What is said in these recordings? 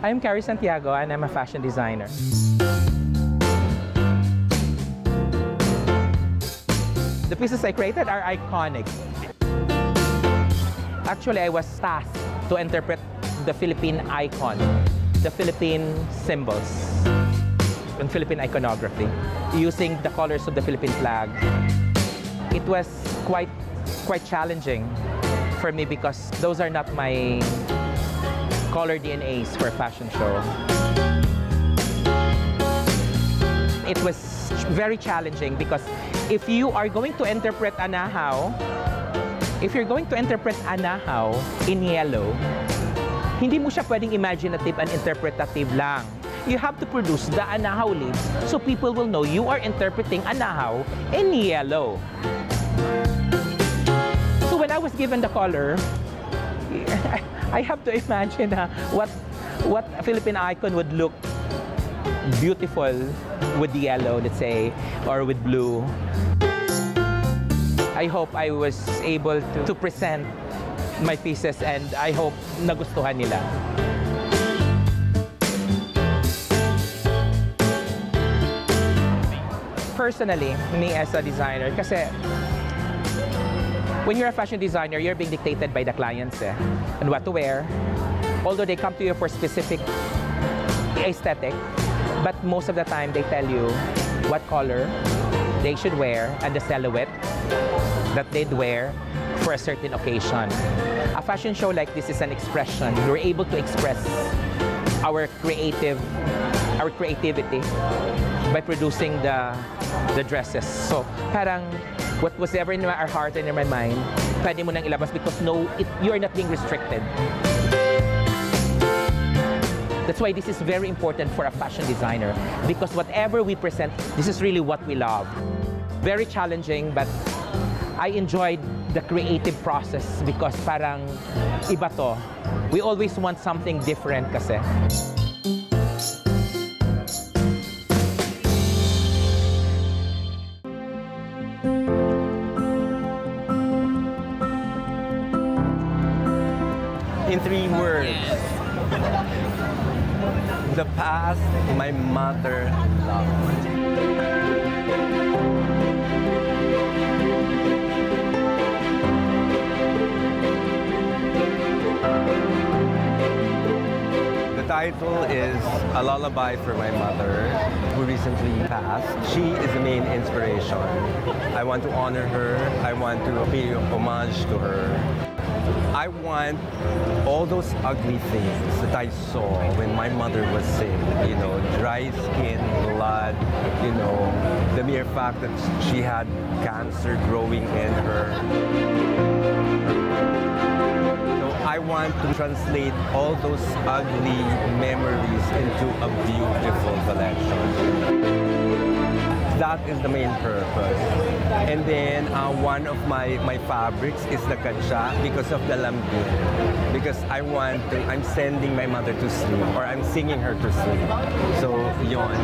I'm Carrie Santiago and I'm a fashion designer. The pieces I created are iconic. Actually, I was tasked to interpret the Philippine icon, the Philippine symbols, and Philippine iconography, using the colors of the Philippine flag. It was quite challenging for me because those are not my color DNAs for a fashion show. It was very challenging because if you are going to interpret Anahaw, if you're going to interpret Anahaw in yellow, hindi mo siya pwedeng imaginative and interpretative lang. You have to produce the Anahaw leaves so people will know you are interpreting Anahaw in yellow. So when I was given the color, I have to imagine what a Philippine icon would look beautiful with yellow, let's say, or with blue. I hope I was able to present my pieces and I hope nagustuhan nila. Personally, me as a designer, kasi when you're a fashion designer, you're being dictated by the clients and what to wear. Although they come to you for specific aesthetic, but most of the time they tell you what color they should wear and the silhouette that they'd wear for a certain occasion. A fashion show like this is an expression. We're able to express our creativity by producing the dresses. So parang what was ever in our heart and in my mind, pwede mo nang ilabas because you're not being restricted. That's why this is very important for a fashion designer because whatever we present, this is really what we love. Very challenging, but I enjoyed the creative process because parang iba to. We always want something different kasi. In 3 words, the past my mother loved. The title is A Lullaby for My Mother, who recently passed. She is the main inspiration. I want to honor her. I want to pay homage to her. I want all those ugly things that I saw when my mother was sick, you know, dry skin, blood, you know, the mere fact that she had cancer growing in her. So I want to translate all those ugly memories into a beautiful collection. That is the main purpose. And then one of my fabrics is the katsa because of the lambing. Because I'm sending my mother to sleep or I'm singing her to sleep. So, yon.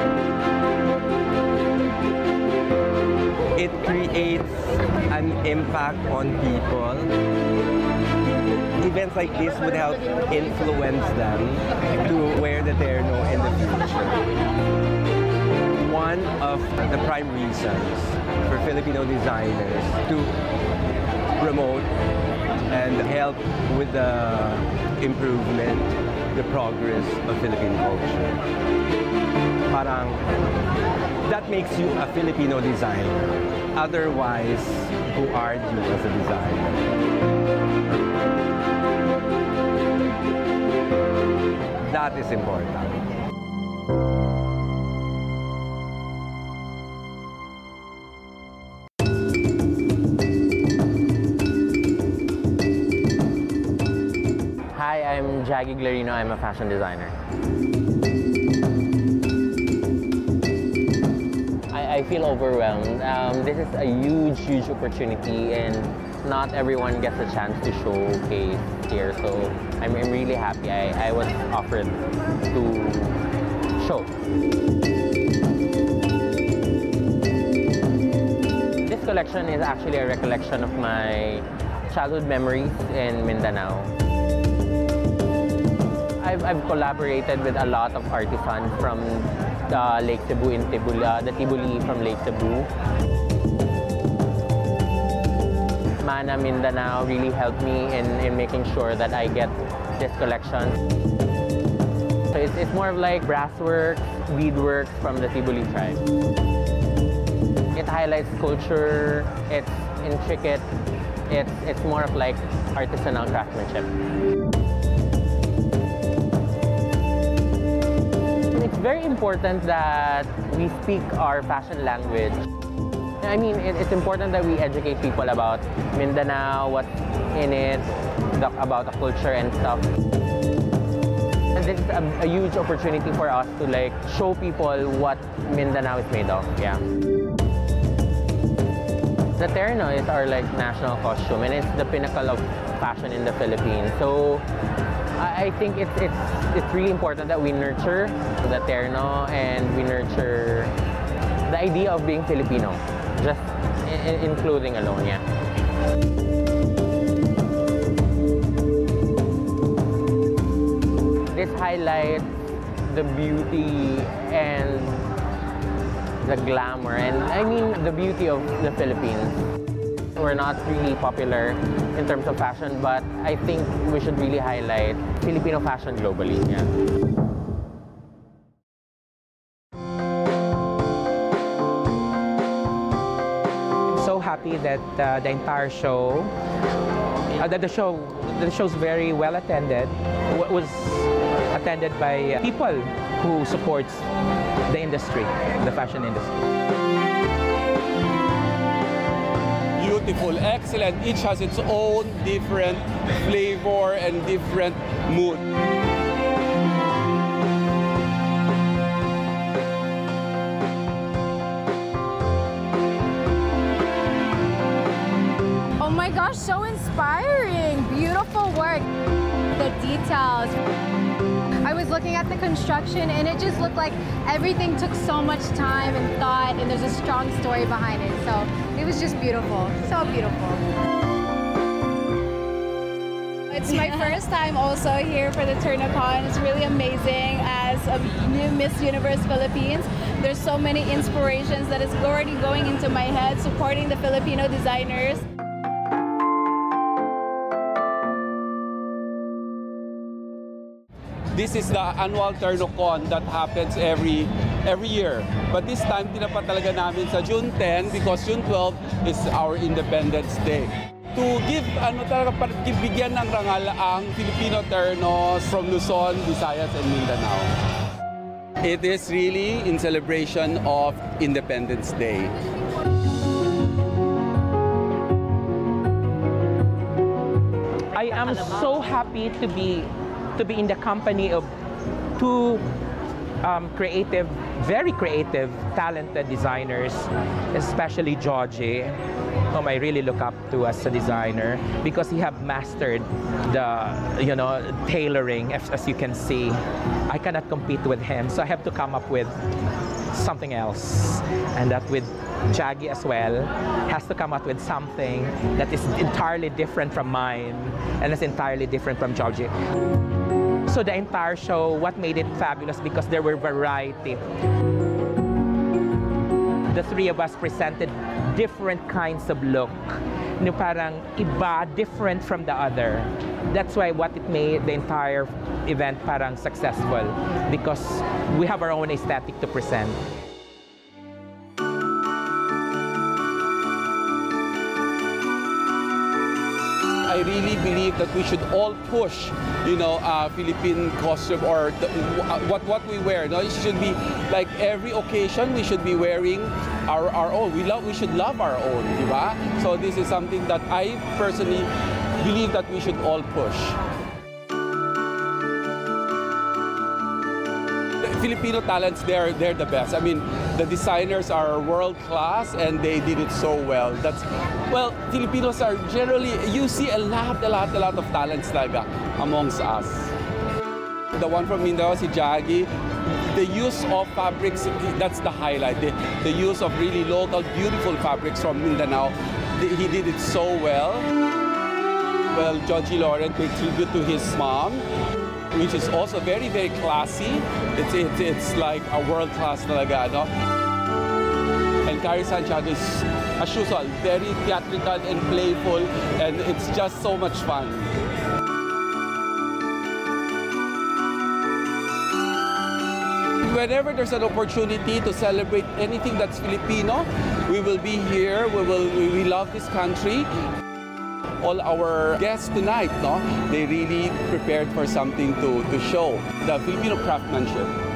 It creates an impact on people. Events like this would help influence them to wear the terno in the future. One of the prime reasons for Filipino designers to promote and help with the improvement, the progress of Philippine culture. Parang, that makes you a Filipino designer. Otherwise, who are you as a designer? That is important. Hi, I'm Jaggy Glarino. I'm a fashion designer. I feel overwhelmed. This is a huge opportunity and not everyone gets a chance to showcase here. So I'm really happy I was offered to show. This collection is actually a recollection of my childhood memories in Mindanao. I've collaborated with a lot of artisans from Lake Cebu in Tibuli, the Tibuli from Lake Cebu. Mana Mindanao really helped me in making sure that I get this collection. So it's more of like brasswork, beadwork from the Tibuli tribe. It highlights culture, it's intricate, it's more of like artisanal craftsmanship. It's very important that we speak our fashion language. I mean, it's important that we educate people about Mindanao, what's in it, about the culture and stuff. And this is a huge opportunity for us to like show people what Mindanao is made of. Yeah. The terno is our like national costume, and it's the pinnacle of fashion in the Philippines. So I think it's really important that we nurture the terno and we nurture the idea of being Filipino, just in clothing alone, yeah. This highlights the beauty and the glamour, and I mean the beauty of the Philippines. We're not really popular in terms of fashion, but I think we should really highlight Filipino fashion globally, yeah. Happy that the entire show, the show's very well attended. Was attended by people who supports the industry, the fashion industry. Beautiful, excellent. Each has its own different flavor and different mood. Oh my gosh, so inspiring. Beautiful work. The details. I was looking at the construction and it just looked like everything took so much time and thought, and there's a strong story behind it. So it was just beautiful. So beautiful. It's my first time also here for the TernoCon. It's really amazing. As a new Miss Universe Philippines, there's so many inspirations that is already going into my head, supporting the Filipino designers. This is the annual TernoCon that happens every year. But this time, tinapat talaga namin sa June 10 because June 12 is our Independence Day. To give, bigyan ng rangal ang Filipino ternos from Luzon, Visayas, and Mindanao. It is really in celebration of Independence Day. I am so happy to be in the company of two creative, very creative, talented designers, especially Georgie, whom I really look up to as a designer because he have mastered the, tailoring, as you can see. I cannot compete with him, so I have to come up with something else, and that with Jaggy as well has to come up with something that is entirely different from mine and is entirely different from Georgie. So the entire show, what made it fabulous because there were variety. The three of us presented different kinds of look. Parang iba, different from the other. That's why what it made the entire event parang successful because we have our own aesthetic to present. I really believe that we should all push, Philippine costume or what we wear. It should be like every occasion we should be wearing our own. We should love our own, diba? So this is something that I personally believe that we should all push. Filipino talents, they're the best. I mean, the designers are world class and they did it so well. Well, Filipinos are generally, you see a lot of talents talaga amongst us. The one from Mindanao, si Jaggy, the use of fabrics, that's the highlight. The use of really local, beautiful fabrics from Mindanao, he did it so well. Well, Georgie Lauren paid tribute to his mom. which is also very, very classy. It's like a world-class talaga, no? And Carrie Santiago is, as usual, very theatrical and playful, and it's just so much fun. Whenever there's an opportunity to celebrate anything that's Filipino, we will be here. We love this country. All our guests tonight, no, they really prepared for something to show the Filipino craftsmanship.